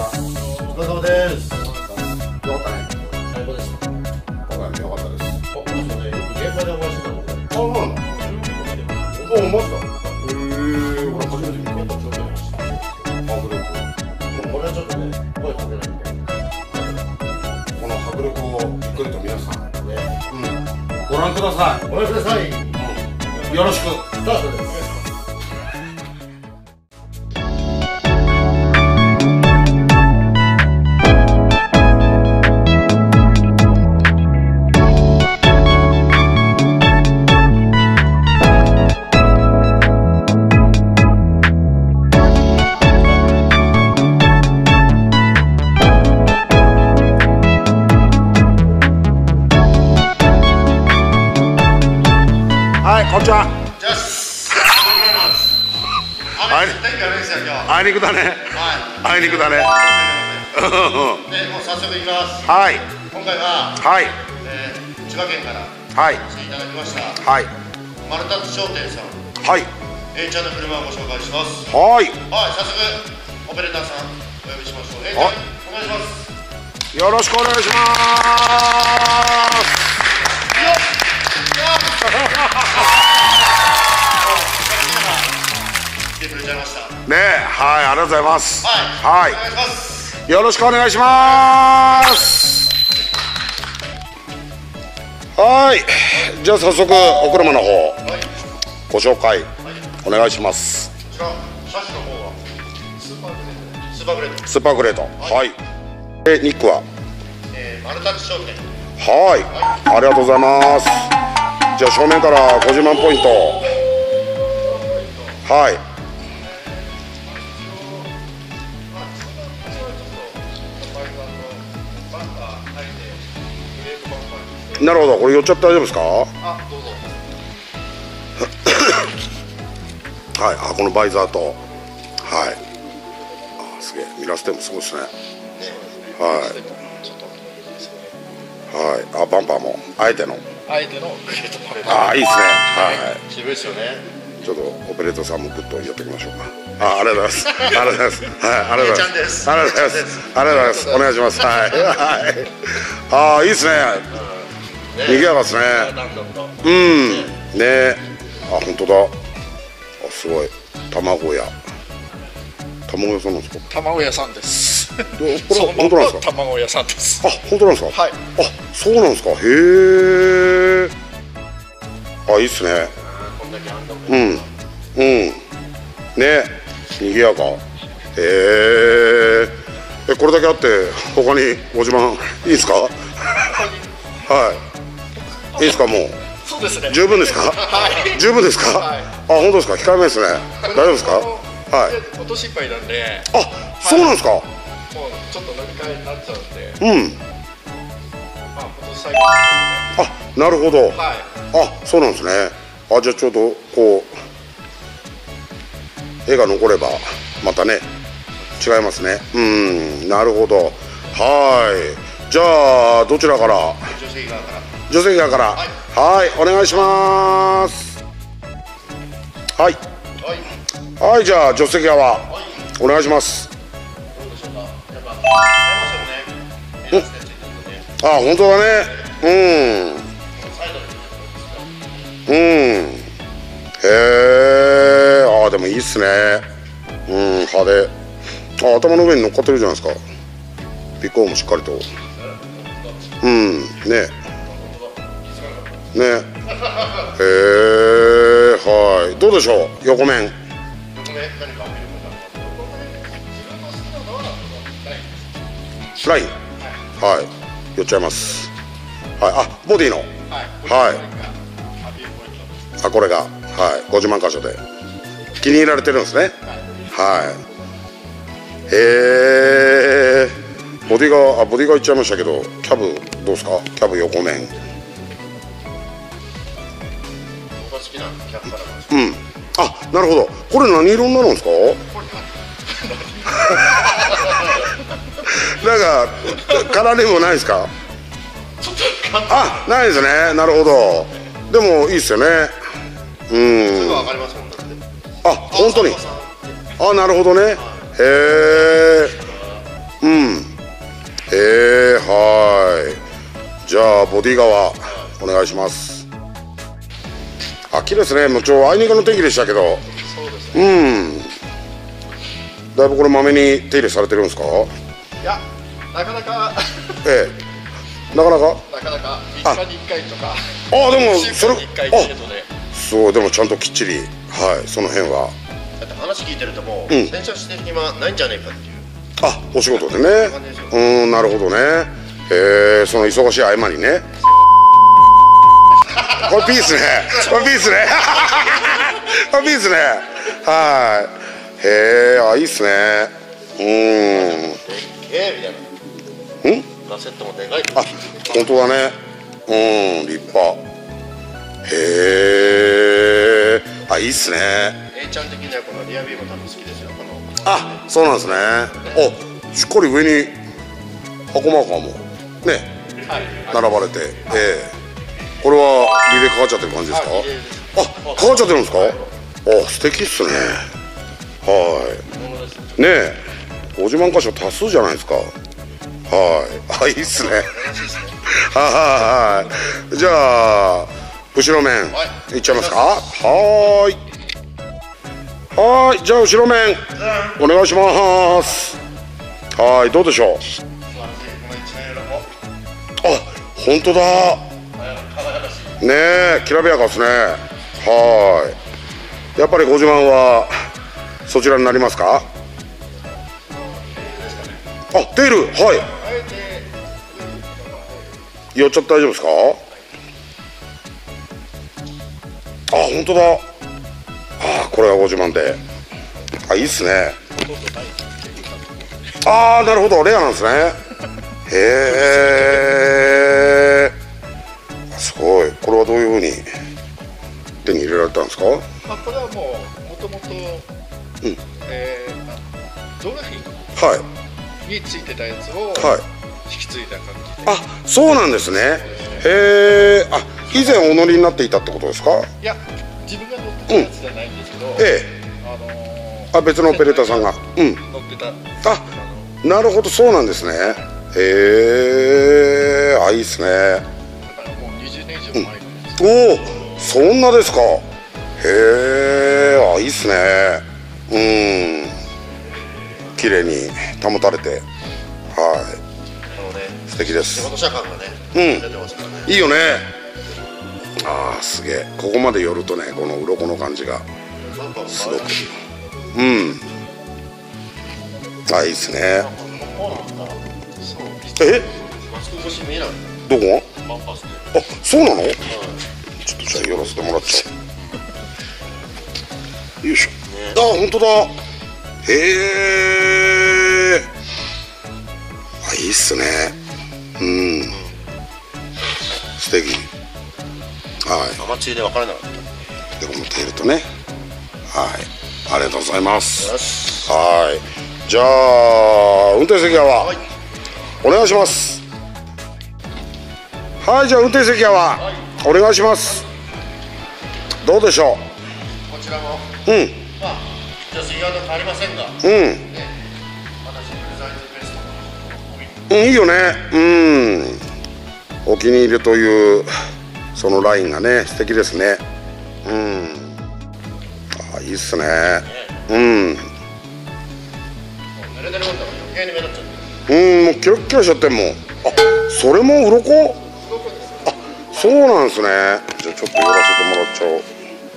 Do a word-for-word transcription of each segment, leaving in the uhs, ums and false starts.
お疲れ様です。 よかったね。 最高でした。 今回もよかったです。 あ、そうですね。よく現場でお会いしてたので。 あ、そうなんだ。お、マジだ。へえ、俺初めて見た。 結構ちょっとました。 迫力。 これはちょっとね、声かけないんで。 この迫力をびっくりと皆さん、 ね。 うん、ご覧ください。 ご覧ください。 うん、よろしく。 スタートです。 はい、こんにちは。 じゃあ、 あい、 天気悪いですよ、今日。 あいにくだね。 はあいにくだね。 い。で、もう早速行きます。 はい、 今回は、 はい、 えー、千葉県からはい、 来ていただきました。 はい、 マルタツ商店さん、 はい、 A ちゃんの車をご紹介します。 はい。 はい、早速オペレーターさんお呼びしましょう。A ちゃん、 はいお願いします。 よろしくお願いします。 来てくれちゃいました。 ね、はい、ありがとうございます。 はい、 はい、 お願いします。 よろしくお願いします。はい、じゃあ早速お車の方はい、 ご紹介はい、 お願いします。 こちら車種の方はスーパーグレード、スーパーグレード、 スーパーグレード、はい。で、ニックは、 えー、マルタツ商店。 はい、ありがとうございます。じゃあ正面からごじゅうまんポイント。はい。なるほど、これ寄っちゃって大丈夫ですか？ あ、どうぞ。 はい、あ、このバイザーと、はい。あ、すげえ、ミラーステムすごいですね。はい。はい、あ、バンパーも、あえての。 あえてのグレートパレード。 あ、いいですね。はい。 渋いですよね。 ちょっとオペレーターさんもグッとやっておきましょうか。あ、ありがとうございます。ありがとうございます。はい、ありがとうございます。ありがとうございます。ありがとうございます。お願いします。はい。はい。あ、いいですね。賑やかですね。うん。ね。あ、本当だ。あ、すごい。卵屋。卵屋さんなんですか。 卵屋さんです。 これ本当なんですか。 卵屋さんです。 あ、本当なんですか。 はい。 あ、そうなんですか。へえ。あ、いいっすね。うん。うん。ね。賑やか。へえ。え、これだけあって他にごじゅうまんいいですか。はい。いいですか、もう。 そうですね。 十分ですか。 はい。 十分ですか。 はい。 あ、本当ですか。控えめですね。大丈夫ですか。はい。 今年いっぱいなんで。 あ、そうなんですか。 もうちょっと乗り換えになっちゃうんで。 うん。 まあ今年最後。 あ、なるほど。 はい。 あ、そうなんですね。あ、じゃあちょうどこう絵が残ればまたね違いますね。うん、なるほど。はい。じゃあどちらから。 女性側から。 女性側から。はい、はい、お願いします。はい。 はい。 はい、じゃあ助手席側、 はい。 お願いします。 どうでしょうか。やっぱ合いますよね。 あ、本当だね。うん。うん。へえ。あ、でもいいっすね。うん、派手。あ、頭の上に乗っかってるじゃないですか。尾行もしっかりと。うん、ね。ね。へえ、はい。どうでしょう、横面。 横面何かライン。はい。寄っちゃいます。はい。あ、ボディの。はい。あ、これが、はい、ごじゅうまん箇所で気に入られてるんですね。はい。へえ。ボディが、あ、ボディがいっちゃいましたけど、キャブどうですか。キャブ横面。 僕が好きなキャップからなんです。 うん。あ、なるほど。これ何色になるんですか。なんかカラーリングもないですか。あ、ないですね。なるほど。でもいいですよね。うん。 わかりますもんだって。 あ、本当に。あ、なるほどね。へえ。うボディ側お願いします。あ、綺麗ですね。もうちょあいにくの天気でしたけど、 そうですね。 うん、だいぶこれまめに手入れされてるんですか？ いや、なかなかええ、なかなかなかなかみっかにいっかいとか、 あ、でもそれ、 いっかい程度で。 そう、でもちゃんときっちり、はい、その辺は。 だって話聞いてるともう、 うん洗車してる暇ないんじゃないかっていう。 あ、お仕事でね。うん、なるほどね。えー、その忙しい合間にね。これピースね。これピースね。これピースね。はい。へえ、あ、いいっすね。うーん。 でっけえみたいな。 ん？ ラセットもでかい。 あ、本当だね。うん、立派。へえ、あ、いいっすね。 A ちゃん的にはこのリアビーも多分好きですよ。このあ、そうなんですね。お、しっかり上に箱マーカーもね、並ばれて、ええ、これはリレーかかっちゃってる感じですか？あ、かかっちゃってるんですか？あ、素敵っすね。はい。ねえ、ご自慢箇所多数じゃないですか。はい。あ、いいっすね。はい。じゃあ後ろ面いっちゃいますか？はい。はい、じゃあ後ろ面お願いします。はい、どうでしょう？あ、本当だ。ねえ、きらびやかですね。はい。やっぱりご自慢はそちらになりますか？あ、テール、はい。寄っちゃって大丈夫ですか？あ、本当だ。あ、これはご自慢で。あ、いいっすね。ああ、なるほど、レアなんですね。へえ、すごい。これはどういうふうに手に入れられたんですか？ まあこれはもうもともとえードルフィンはい。 についてたやつをはい。 引き継いだ感じで。 あ、そうなんですね。へえ、あ、以前お乗りになっていたってことですか？ いや、自分が乗ってたやつじゃないんですけど、 ええ。 あのあ、別のオペレーターさんが。うん。 乗ってた。 あ、なるほど、そうなんですね。へえ、あ、いいですね。 だからもうにじゅうねん以上前のやつ。 おお、そんなですか。へえ、あ、いいっすね。うん。綺麗に保たれて、はい。 あのね、 素敵です。 手元車感がね、 うん出てますからね。 いいよね。ああ、すげえ。ここまで寄るとね、この鱗の感じがすごく。うん。あ、いいっすね。え？ マスク越し見えない。 どこ？ バンパスで。 あ、そうなの？ちょっとじゃあ寄らせてもらっちゃう。よいしょ。あ、本当だ。へえ。あ、いいっすね。うん。素敵。はい。 生中で分からなかった。 で、このテールとね。はい。ありがとうございます。 よし。 はい。じゃあ運転席側、はい、お願いします。はい、じゃあ運転席側、はい、お願いします。どうでしょう。こちらも。 うん。 まあ、じゃあ次は変わりませんが。うん。ね、私デザインベスト。 うん、いいよね。うん。お気に入りというそのラインがね、素敵ですね。うん。あ、いいっすね。ね、うん。 濡れてるもんだから余計に目立っちゃって。 うん、もうキラッキラしちゃってんもん。あ、それも鱗？あ、そうなんですね。じゃあちょっと寄らせてもらっちゃおう。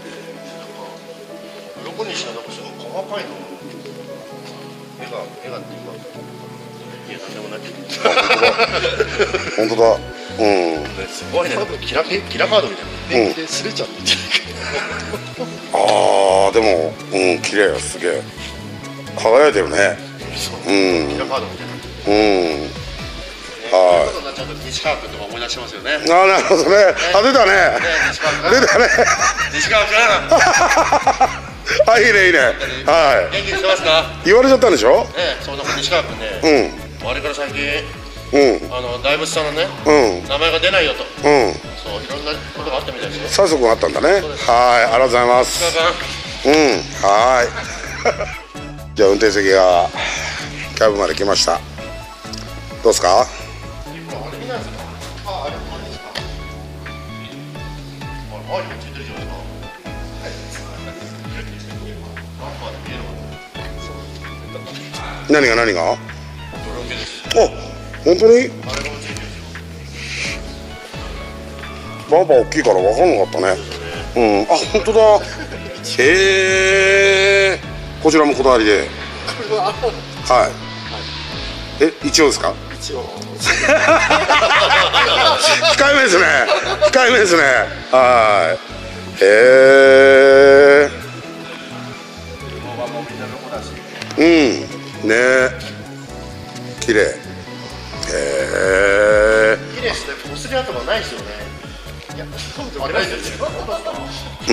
鱗にしたらなんかすごい細かいの。絵が絵がっていうか、いやなんでもないけど。 本当だ。うん。 すごいね。キラキラカードみたいな。 電気で擦れちゃってんじゃないか。 ああ、でも、うん、綺麗、すげえ。輝いてるね。うん。 キラカードみたいな。 うん。 はい。なっちゃうと西川君とか思い出しますよね。 ああ、なるほどね。あ、出たね。出たね。 西川君。 あ、いいね、いいね。はい。 元気にしてますか。 言われちゃったんでしょ。 ええ、その西川君ね。うん。あれから最近。うん。あの大仏さんのね。うん。名前が出ないよと。うん。そう、いろんなことがあったみたいですよ。 催促があったんだね。はい、ありがとうございます。西川君。うん、はい。じゃあ運転席がキャブまで来ました。どうですか？ あ、今ついてるじゃないですか。バンパーで見えるわ。 何が何が？ ドロン毛です。 あ、本当に？ あれがついてるんですよ。 バンパー大きいから分かんなかったね。うん、あ、本当だ。へえ。こちらもこだわりで。はい。え、一応ですか？ 一応。 控えめですね。控えめですね。はい。へえ。うん。ねえ。綺麗。へえ。 綺麗ですね。こすり跡がないですよね。いや、そうでもないですよ。 うん。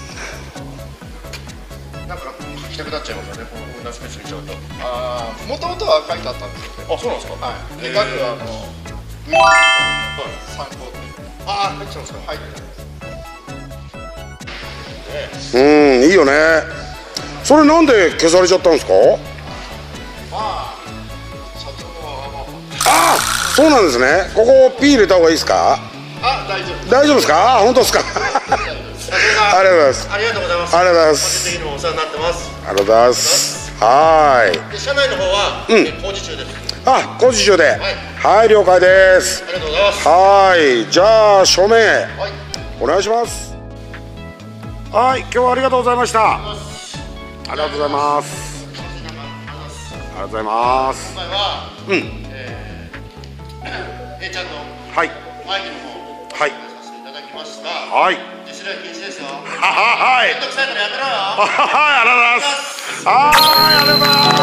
なんか書きたくなっちゃいますよね。このこんなスペース見ちゃうと。 ああ、もともとは書いてあったんですよね。 あ、そうなんですか。 はい。で、額はあの参考で。 ああ、入っちゃうんですか。 入ってうん、いいよね。それなんで消されちゃったんですか？ まあ、社長はあの。 ああ、そうなんですね。ここ P 入れた方がいいですか？ あ、大丈夫。 大丈夫ですか？あ、本当ですか？ありがとうございます。 ありがとうございます。 ありがとうございます。 個人的にもお世話になってます。 ありがとうございます。はーい。 で、社内の方は、 うんえ工事中です。 あ、工事中で。 はいはい、了解です。 ありがとうございます。 はーい、じゃあ署名はい。 お願いします。はい、今日はありがとうございました。ありがとうございます。ありがとうございます。 今回は、 うん、 えー、A ちゃんのはい、 会議の方、 はい、 させていただきました。 はい、 自主練禁止ですよ。 はははい、 めんどくさいからやめろよ。 はい、ありがとうございます。はい、ありがとうございます。